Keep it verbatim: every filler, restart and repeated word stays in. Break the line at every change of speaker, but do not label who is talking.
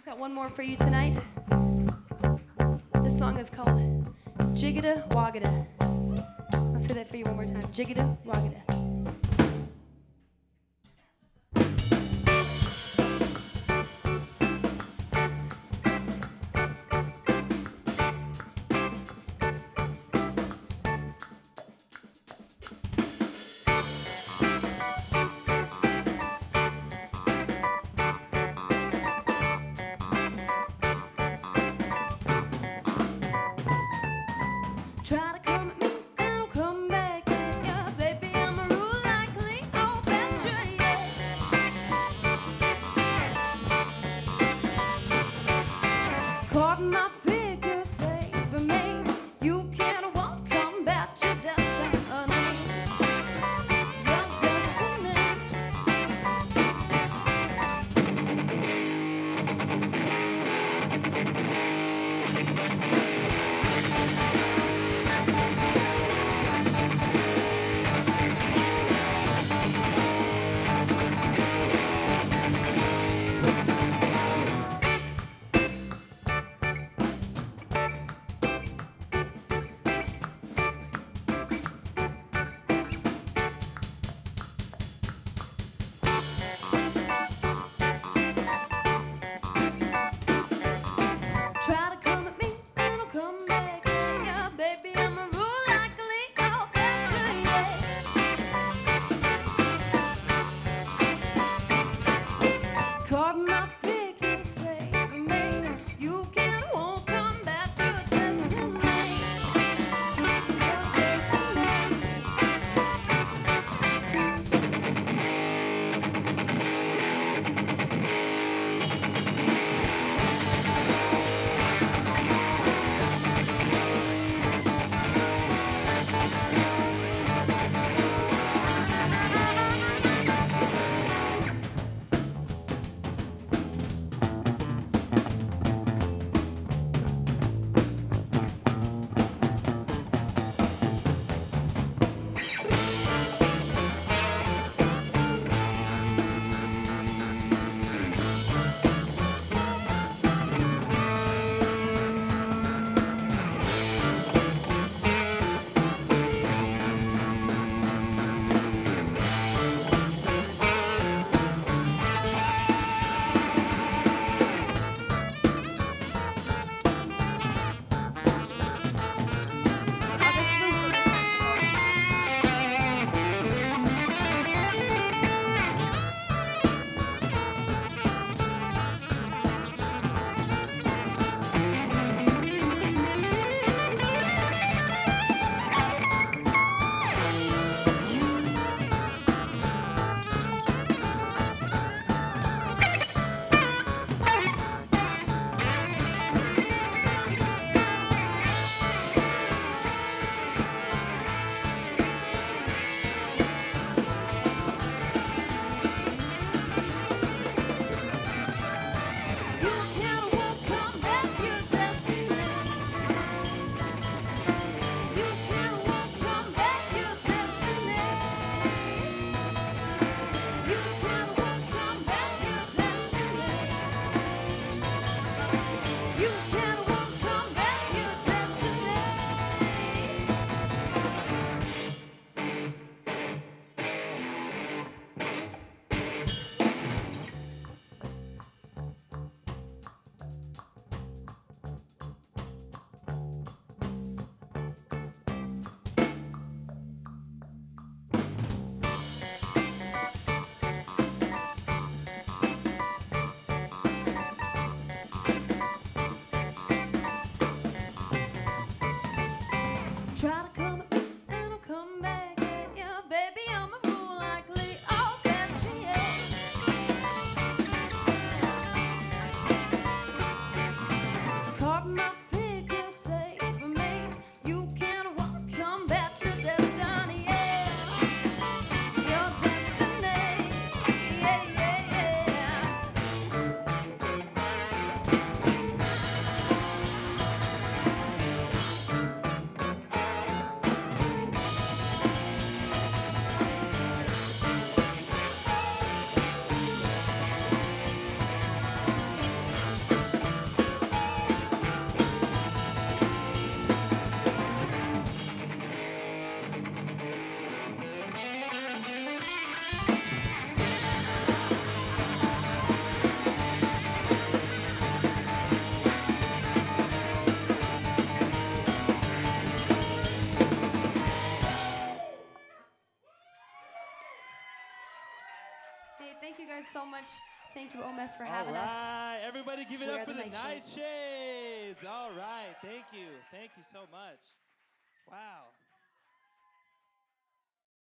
just got one more for you tonight. This song is called Jiggada Waggada. I'll say that for you one more time. Jiggada Waggada. Try to come at me and I'll come back at ya. Baby, I'm a so much. Thank you, O M S, for
All
having us.
right, everybody give it
We
up
are
for
the
the
Nightshades.
Nightshades. All right, thank you. Thank you so much. Wow.